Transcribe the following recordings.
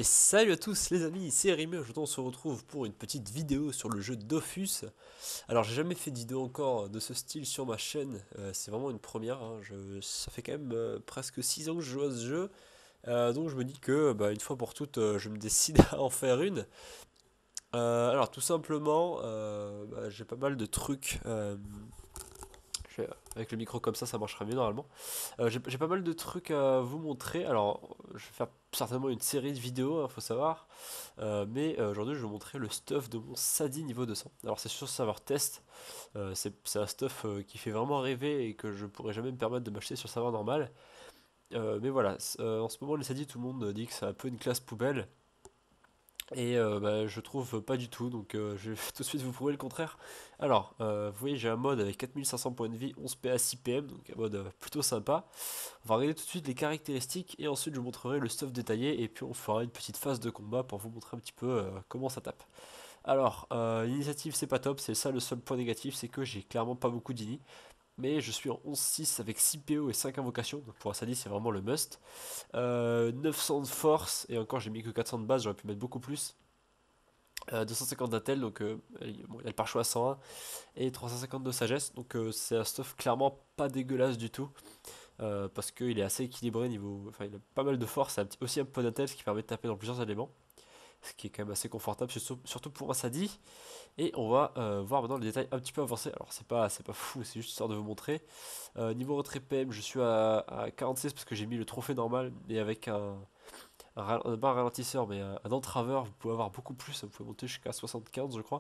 Salut à tous les amis, c'est Rimé. Aujourd'hui on se retrouve pour une petite vidéo sur le jeu Dofus. Alors j'ai jamais fait de vidéo encore de ce style sur ma chaîne, c'est vraiment une première, hein. Ça fait quand même presque 6 ans que je joue à ce jeu. Donc je me dis que une fois pour toutes je me décide à en faire une. Alors tout simplement, j'ai pas mal de trucs. Avec le micro comme ça marchera mieux normalement. J'ai pas mal de trucs à vous montrer. Alors, je vais faire certainement une série de vidéos, faut savoir. Mais aujourd'hui, je vais vous montrer le stuff de mon Sadi niveau 200. Alors, c'est sur serveur test. C'est un stuff qui fait vraiment rêver et que je pourrais jamais me permettre de m'acheter sur serveur normal. Mais voilà, en ce moment, les Sadi, tout le monde dit que c'est un peu une classe poubelle. Et je trouve pas du tout, donc je vais tout de suite vous prouver le contraire. Alors, vous voyez, j'ai un mode avec 4500 points de vie, 11 PA, 6 PM, donc un mode plutôt sympa. On va regarder tout de suite les caractéristiques et ensuite je vous montrerai le stuff détaillé et puis on fera une petite phase de combat pour vous montrer un petit peu comment ça tape. Alors, l'initiative c'est pas top, c'est ça le seul point négatif, c'est que j'ai clairement pas beaucoup d'ini. Mais je suis en 11-6 avec 6 PO et 5 invocations, donc pour un Sadi c'est vraiment le must. 900 de force, et encore j'ai mis que 400 de base, j'aurais pu mettre beaucoup plus. 250 d'intel, donc bon, il y a le par choix à 101, et 350 de sagesse, donc c'est un stuff clairement pas dégueulasse du tout, parce qu'il est assez équilibré niveau. Enfin, il a pas mal de force, et aussi un peu d'intel, ce qui permet de taper dans plusieurs éléments, ce qui est quand même assez confortable, surtout pour un Sadi. Et on va voir maintenant les détails un petit peu avancés. Alors c'est pas fou, c'est juste histoire de vous montrer. Niveau retrait PM, je suis à 46 parce que j'ai mis le trophée normal, et avec pas un ralentisseur, mais un entraveur, vous pouvez avoir beaucoup plus, vous pouvez monter jusqu'à 75 je crois.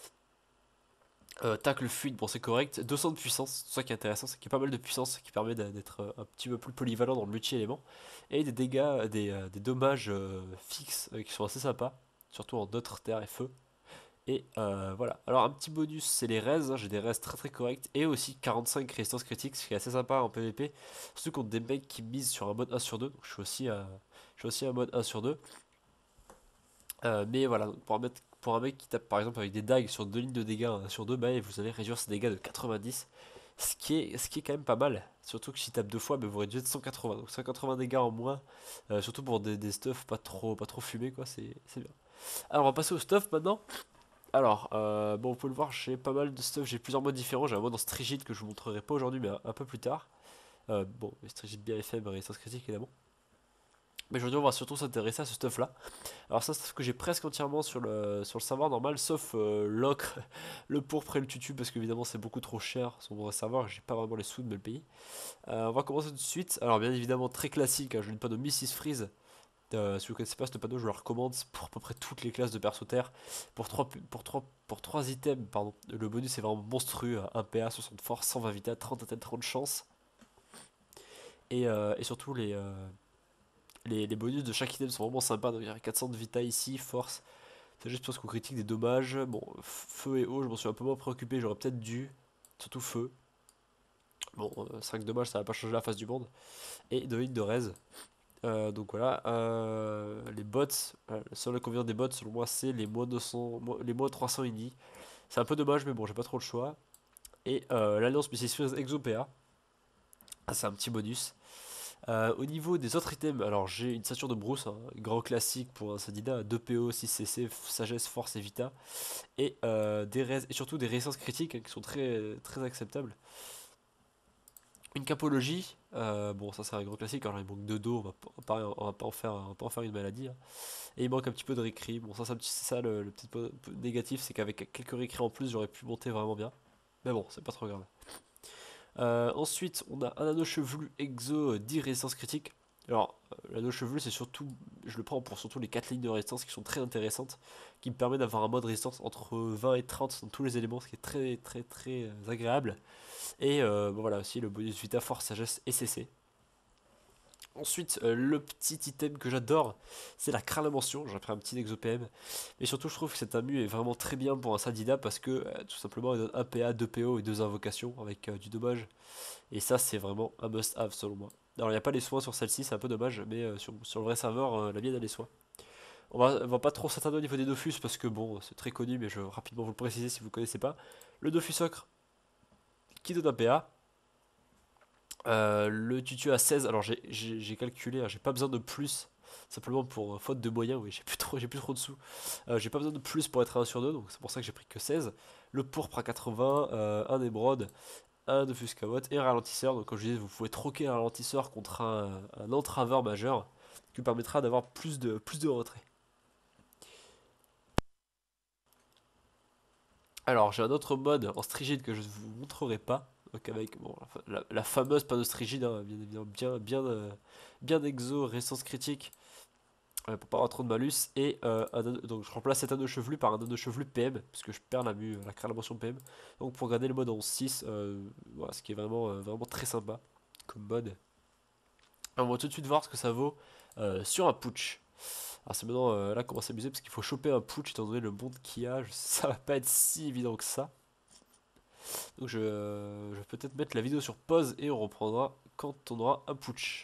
Tacle fluide, bon c'est correct. 200 de puissance, c'est ça qui est intéressant, c'est qu'il y a pas mal de puissance qui permet d'être un petit peu plus polyvalent dans le multi-élément. Et des dégâts, des dommages fixes qui sont assez sympas, surtout en neutre, terre et feu. Et voilà. Alors un petit bonus, c'est les raises, hein. J'ai des raises très très correctes. Et aussi 45 résistance critique, ce qui est assez sympa en PvP. Surtout contre des mecs qui misent sur un mode 1 sur 2. Donc je suis aussi un mode 1 sur 2. Mais voilà, donc pour un mec qui tape par exemple avec des dagues sur deux lignes de dégâts 1 sur 2, vous allez réduire ses dégâts de 90. Ce qui est quand même pas mal. Surtout que s'il tape deux fois, vous réduisez de 180. Donc 180 dégâts en moins. Surtout pour des stuffs pas trop fumés, quoi. C'est bien. Alors on va passer au stuff maintenant. Alors, bon, vous pouvez le voir, j'ai pas mal de stuff, j'ai plusieurs modes différents. J'ai un mode en Strigid que je vous montrerai pas aujourd'hui, mais un peu plus tard. Bon, Strigid bien FM, résistance critique évidemment. Mais aujourd'hui, on va surtout s'intéresser à ce stuff là. Alors, ça, c'est ce que j'ai presque entièrement sur le serveur normal, sauf l'ocre, le pourpre et le tutu, parce qu'évidemment, c'est beaucoup trop cher sur mon serveur, j'ai pas vraiment les sous de me le payer. On va commencer tout de suite. Alors, bien évidemment, très classique, hein, je n'ai pas de Mrs. Freeze. Si vous connaissez pas ce panneau, je le recommande pour à peu près toutes les classes de perso terre. Pour trois items, pardon, le bonus est vraiment monstrueux, 1 PA, 60 force, 120 vita, 30 attaque, 30 chance. Et surtout les bonus de chaque item sont vraiment sympas. Donc il y a 400 de vita ici, force. C'est juste parce qu'on critique des dommages. Bon, feu et eau, je m'en suis un peu moins préoccupé, j'aurais peut-être dû. Surtout feu. Bon, 5 dommages, ça va pas changer la face du monde. Et 2 hits de raise. Donc voilà, les bots, le seul inconvénient des bots selon moi c'est les moins 200, les moins 300 ini. C'est un peu dommage mais bon j'ai pas trop le choix. Et l'alliance spécifique ExoPA, c'est un petit bonus. Au niveau des autres items, alors j'ai une ceinture de brousse, hein, grand classique pour un Sadida, 2 PO, 6 CC, sagesse, force et vita. Et, et surtout des résistances critiques hein, qui sont très, très acceptables. Une capologie, bon ça c'est un gros classique, alors il manque de dos, on va pas en faire une maladie, hein. Et il manque un petit peu de récrit, bon ça c'est ça le petit peu négatif, c'est qu'avec quelques récrits en plus j'aurais pu monter vraiment bien. Mais bon, c'est pas trop grave. Ensuite, on a un anneau chevelu exo 10 résistance critique. Alors, l'anneau chevelu, c'est surtout, je le prends pour surtout les 4 lignes de résistance qui sont très intéressantes, qui me permet d'avoir un mode résistance entre 20 et 30 dans tous les éléments, ce qui est très très très agréable. Et bon, voilà aussi le bonus Vita, Force, Sagesse et CC. Ensuite, le petit item que j'adore, c'est la crâne mention. J'ai pris un petit Exo-PM. Mais surtout, je trouve que cet amu est vraiment très bien pour un Sadida parce que tout simplement, il donne 1 PA, 2 PO et 2 invocations avec du dommage. Et ça, c'est vraiment un must-have selon moi. Alors, il n'y a pas les soins sur celle-ci, c'est un peu dommage, mais sur le vrai serveur, la mienne a les soins. On va pas trop s'attarder au niveau des Dofus parce que bon, c'est très connu, mais je vais rapidement vous le préciser si vous ne connaissez pas. Le Dofus Ocre qui donne un PA. Le tutu à 16, alors j'ai calculé, hein, j'ai pas besoin de plus. simplement pour faute de moyens, oui, j'ai plus trop de sous. J'ai pas besoin de plus pour être à 1 sur 2, donc c'est pour ça que j'ai pris que 16. Le pourpre à 80, un émeraude, un offuscamote et un ralentisseur. Donc comme je disais, vous pouvez troquer un ralentisseur contre un entraveur majeur qui vous permettra d'avoir plus de retrait. Alors j'ai un autre mode en strigide que je ne vous montrerai pas. Donc avec bon, la fameuse panneau strigide, hein, bien évidemment, bien exo, résistance critique, pour pas avoir trop de malus. Et donc je remplace cet anneau chevelu par un anneau chevelu PM, parce que je perds la mention PM. Donc pour garder le mode en 6, voilà, ce qui est vraiment très sympa comme mode. On va tout de suite voir ce que ça vaut sur un putsch. Alors c'est maintenant là qu'on va s'amuser parce qu'il faut choper un putsch étant donné le monde qu'il y a. Ça va pas être si évident que ça. Donc je vais peut-être mettre la vidéo sur pause et on reprendra quand on aura un putsch.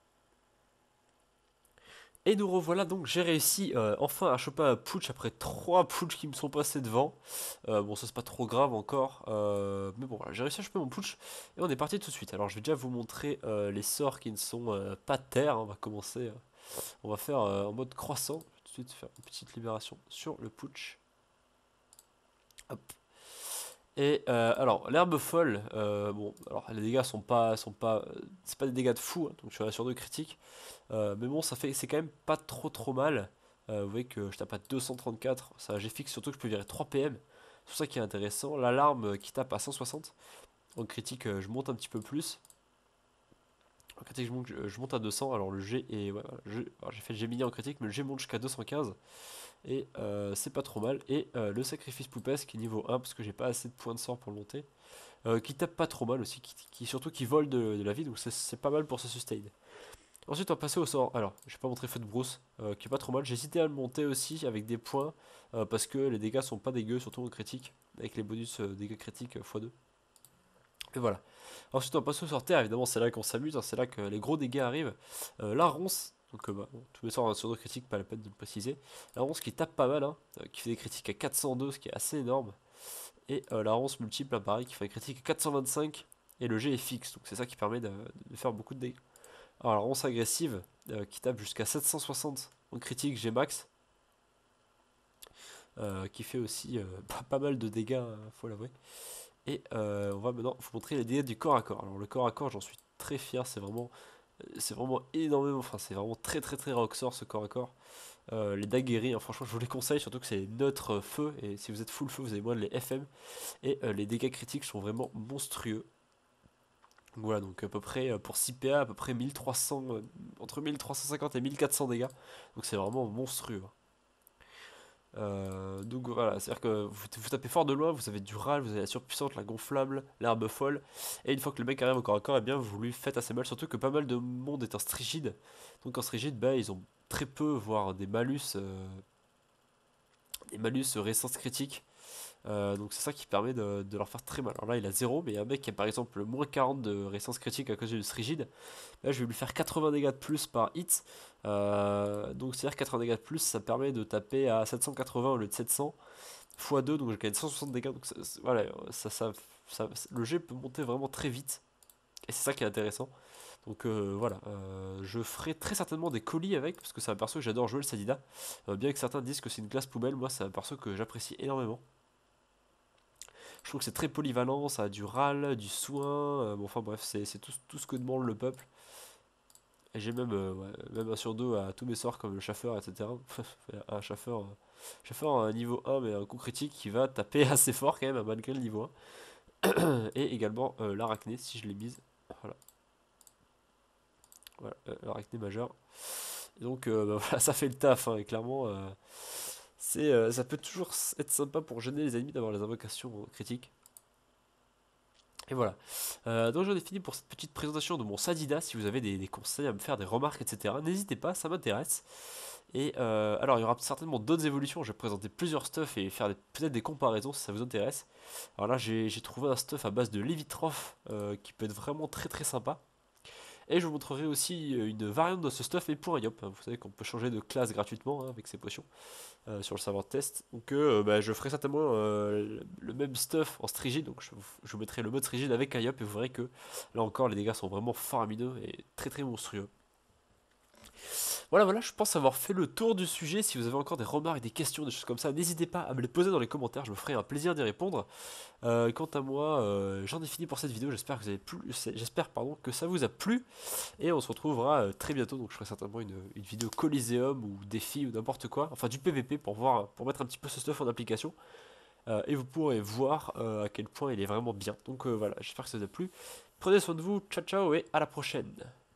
Et nous revoilà, donc j'ai réussi enfin à choper un putsch après 3 putschs qui me sont passés devant. Bon, ça c'est pas trop grave encore, mais bon, voilà, j'ai réussi à choper mon putsch et on est parti tout de suite. Alors je vais déjà vous montrer les sorts qui ne sont pas terre, hein. On va commencer, on va faire en mode croissant. Je vais tout de suite faire une petite libération sur le putsch. Hop. Et alors l'herbe folle, bon, alors les dégâts c'est pas des dégâts de fou, hein, donc je suis à sur 2 critiques. Mais bon, c'est quand même pas trop mal. Vous voyez que je tape à 234, ça j'ai fixe surtout que je peux virer 3 PM. C'est ça qui est intéressant. L'alarme qui tape à 160. En critique, je monte un petit peu plus. En critique, je monte à 200. Alors le G est. Ouais, voilà, j'ai fait le G mini en critique, mais le G monte jusqu'à 215. Et c'est pas trop mal. Et le sacrifice poupesse qui est niveau 1, parce que j'ai pas assez de points de sort pour le monter. Qui tape pas trop mal aussi, surtout qui vole de la vie, donc c'est pas mal pour se sustain. Ensuite, on va passer au sort. Alors, je vais pas montrer feu de brousse, qui est pas trop mal. J'ai hésité à le monter aussi avec des points, parce que les dégâts sont pas dégueux, surtout en critique, avec les bonus dégâts critiques x2. Et voilà. Ensuite, on va passer au sort terre. Évidemment, c'est là qu'on s'amuse, hein, c'est là que les gros dégâts arrivent. La ronce, donc bah, bon, tous mes sorts sur 2 critiques, pas la peine de le préciser. La ronce qui tape pas mal, hein, qui fait des critiques à 402, ce qui est assez énorme. Et la ronce multiple, hein, pareil, qui fait des critiques à 425. Et le G est fixe, donc c'est ça qui permet de faire beaucoup de dégâts. Alors la ronce agressive qui tape jusqu'à 760 en critique G max, qui fait aussi pas mal de dégâts, faut l'avouer. Et on va maintenant vous montrer les dégâts du corps à corps. Alors le corps à corps, j'en suis très fier, c'est vraiment énormément, enfin c'est vraiment très rocksort ce corps à corps. Les daguerris, hein, franchement je vous les conseille, surtout que c'est neutre feu, et si vous êtes full feu vous avez moins les FM. Et les dégâts critiques sont vraiment monstrueux. Donc voilà, donc à peu près pour 6 PA, à peu près 1300, entre 1350 et 1400 dégâts. Donc c'est vraiment monstrueux, hein. Donc voilà, c'est-à-dire que vous tapez fort de loin, vous avez du râle, vous avez la surpuissante, la gonflable, l'herbe folle. Et une fois que le mec arrive au corps à corps, et bien vous lui faites assez mal, surtout que pas mal de monde est en strigide. Donc en strigide, bah, ils ont très peu, voire des malus résistance critique. Donc c'est ça qui permet de leur faire très mal. Alors là il a 0, mais il y a un mec qui a par exemple moins 40 de résistance critique à cause du rigide. Là je vais lui faire 80 dégâts de plus par hit. Donc c'est à dire 80 dégâts de plus, ça permet de taper à 780 au lieu de 700 x 2, donc je gagne 160 dégâts. Donc voilà, le G peut monter vraiment très vite. Et c'est ça qui est intéressant. Donc voilà, je ferai très certainement des colis avec, parce que c'est un perso que j'adore jouer le Sadida. Bien que certains disent que c'est une classe poubelle, moi c'est un perso que j'apprécie énormément. Je trouve que c'est très polyvalent, ça a du râle, du soin, bon, enfin bref, c'est tout ce que demande le peuple. Et j'ai même, ouais, même un sur deux à tous mes sorts comme le chaffeur, etc. Un chaffeur niveau 1, mais un coup critique qui va taper assez fort quand même, malgré le niveau 1. Et également l'arachné, si je l'ai mise. Voilà, voilà l'arachné majeur. Et donc bah, voilà, ça fait le taf, hein, et clairement, ça peut toujours être sympa pour gêner les ennemis d'avoir les invocations critiques. Et voilà. Donc j'en ai fini pour cette petite présentation de mon Sadida. Si vous avez des conseils à me faire, des remarques, etc., n'hésitez pas, ça m'intéresse. Et alors il y aura certainement d'autres évolutions. Je vais présenter plusieurs stuffs et faire peut-être des comparaisons si ça vous intéresse. Alors là j'ai trouvé un stuff à base de Levitroph qui peut être vraiment très sympa. Et je vous montrerai aussi une variante de ce stuff et pour un Yop. Vous savez qu'on peut changer de classe gratuitement, hein, avec ces potions. Sur le serveur de test. Donc bah, je ferai certainement le même stuff en strigide. Donc je vous mettrai le mode strigide avec Kayop et vous verrez que là encore les dégâts sont vraiment faramineux et très monstrueux. Voilà, voilà, je pense avoir fait le tour du sujet. Si vous avez encore des remarques, des questions, des choses comme ça, n'hésitez pas à me les poser dans les commentaires, je me ferai un plaisir d'y répondre. Quant à moi, j'en ai fini pour cette vidéo, j'espère que vous avez plu, j'espère pardon, que ça vous a plu, et on se retrouvera très bientôt, donc je ferai certainement une vidéo Coliseum ou défi ou n'importe quoi, enfin du PVP pour voir, pour mettre un petit peu ce stuff en application, et vous pourrez voir à quel point il est vraiment bien. Donc voilà, j'espère que ça vous a plu. Prenez soin de vous, ciao ciao et à la prochaine.